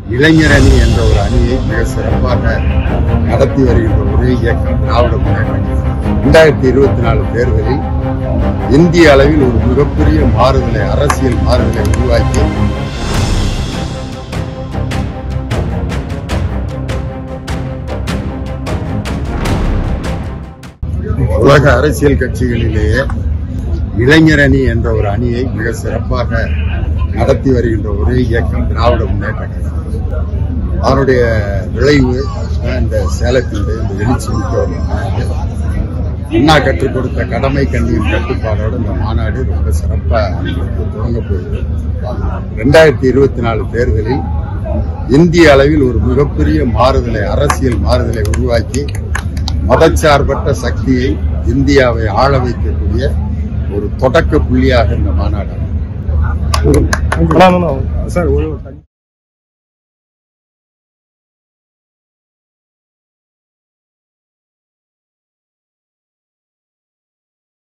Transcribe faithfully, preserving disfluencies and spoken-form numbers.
இளைஞரணி என்ற ஒரு அணியை மிக சிறப்பாக நடத்தி வருகின்ற ஒரே இயக்கம் திராவிட முன்னேற்ற கழகம். இரண்டாயிரத்தி இருபத்தி நாலு தேர்தலில் இந்திய அளவில் ஒரு மிகப்பெரிய மாறுதலை, அரசியல் மாறுதலை உருவாக்கி உலக அரசியல் கட்சிகளிலேயே இளைஞரணி என்ற ஒரு அணியை மிக சிறப்பாக நடத்தி வருகின்ற ஒரே இயக்கம் திராவிட முன்னேற்ற கழகம். அதனுடைய விளைவு இந்த சேலத்தினுடைய இந்த எழுச்சி மிக்க அண்ணா கற்றுக் கொடுத்த கடமை கண்ணியின் கட்டுப்பாடோடு இந்த மாநாடு ரொம்ப சிறப்பாக தொடங்க போகுது. இரண்டாயிரத்தி இருபத்தி நாலு தேர்தலில் இந்திய அளவில் ஒரு மிகப்பெரிய மாறுதலை, அரசியல் மாறுதலை உருவாக்கி மதச்சார்பற்ற சக்தியை, இந்தியாவை ஆள வைக்கக்கூடிய ஒரு தொடக்க புள்ளியாக இந்த மாநாடு.